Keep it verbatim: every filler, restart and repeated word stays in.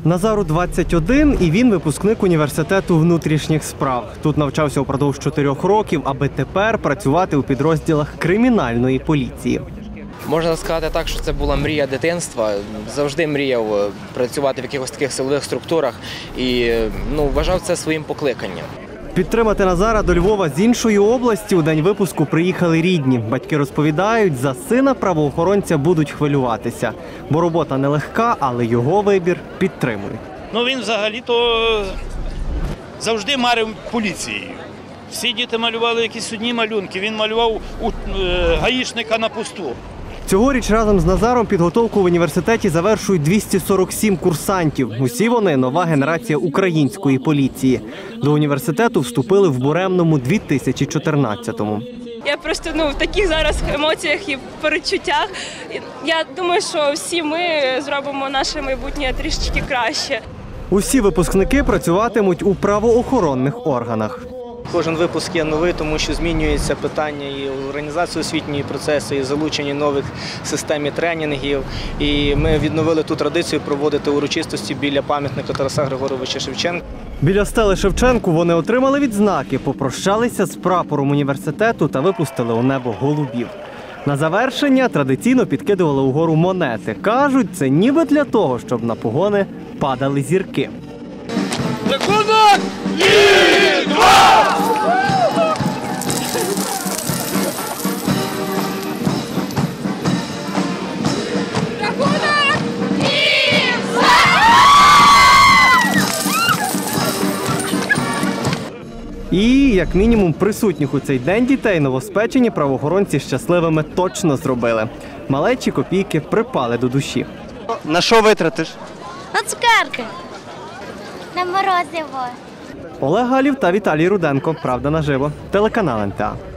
Назару двадцять один, і він випускник університету внутрішніх справ. Тут навчався упродовж чотирьох років, аби тепер працювати у підрозділах кримінальної поліції. Можна сказати так, що це була мрія дитинства. Завжди мріяв працювати в якихось таких силових структурах і ну, вважав це своїм покликанням. Підтримати Назара до Львова з іншої області у день випуску приїхали рідні. Батьки розповідають, за сина правоохоронця будуть хвилюватися. Бо робота нелегка, але його вибір підтримують. Ну, він взагалі-то завжди марив поліцією. Всі діти малювали якісь судні малюнки, він малював у е, гаїшника на посту. Цьогоріч разом з Назаром підготовку в університеті завершують двісті сорок сім курсантів. Усі вони – нова генерація української поліції. До університету вступили в буремному дві тисячі чотирнадцятому. Я просто ну, в таких зараз емоціях і передчуттях. Я думаю, що всі ми зробимо наше майбутнє трішечки краще. Усі випускники працюватимуть у правоохоронних органах. Кожен випуск є новий, тому що змінюється питання і організації освітньої процеси, і залучення нових систем і тренінгів. І ми відновили ту традицію проводити урочистості біля пам'ятника Тараса Григоровича Шевченка. Біля стели Шевченку вони отримали відзнаки, попрощалися з прапором університету та випустили у небо голубів. На завершення традиційно підкидували угору монети. Кажуть, це ніби для того, щоб на погони падали зірки. Рахунок! І два! Рахунок! І все! І, як мінімум, присутніх у цей день дітей новоспечені правоохоронці щасливими точно зробили. Малечі копійки припали до душі. На що витратиш? На цукерки. На морозиво. Олег Галів та Віталій Руденко. Правда наживо. Телеканал ен те а.